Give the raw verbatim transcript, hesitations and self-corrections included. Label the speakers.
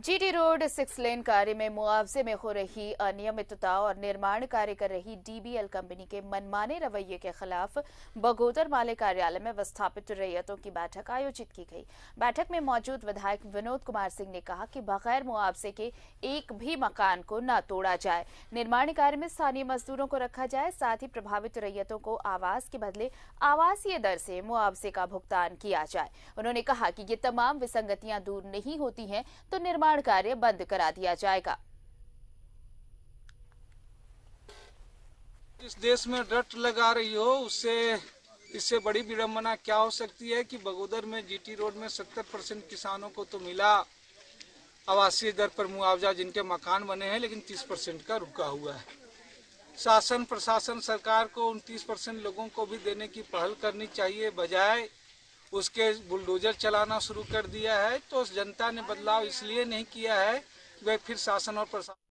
Speaker 1: GT road six lane कार्य में मुआवजे में हो रही अनियमितता और निर्माण कार्य कर रही डीबीएल कंपनी के मनमाने रवैये के खिलाफ बगोदर माले कार्यालय में विस्थापित रैयतों की बैठक आयोजित की गई। बैठक में मौजूद विधायक विनोद कुमार सिंह ने कहा कि बगैर मुआवजे के एक भी मकान को न तोड़ा जाए, निर्माण कार्य में स्थानीय मजदूरों को रखा जाए, साथ ही प्रभावित रैयतों को आवास के बदले आवासीय दर से मुआवजे का भुगतान किया जाए। उन्होंने कहा कि ये तमाम विसंगतियां दूर नहीं होती हैं तो निर्माण कार्य बंद करा दिया जाएगा।
Speaker 2: इस देश में रट लगा रही हो, उससे इससे बड़ी विडंबना क्या हो सकती है कि बगोदर में जीटी रोड में सत्तर परसेंट किसानों को तो मिला आवासीय दर पर मुआवजा, जिनके मकान बने हैं, लेकिन तीस परसेंट का रुका हुआ है। शासन प्रशासन सरकार को उनतीस परसेंट लोगों को भी देने की पहल करनी चाहिए, बजाय उसके बुलडोजर चलाना शुरू कर दिया है। तो जनता ने बदलाव इसलिए नहीं किया है कि वह फिर शासन और प्रशासन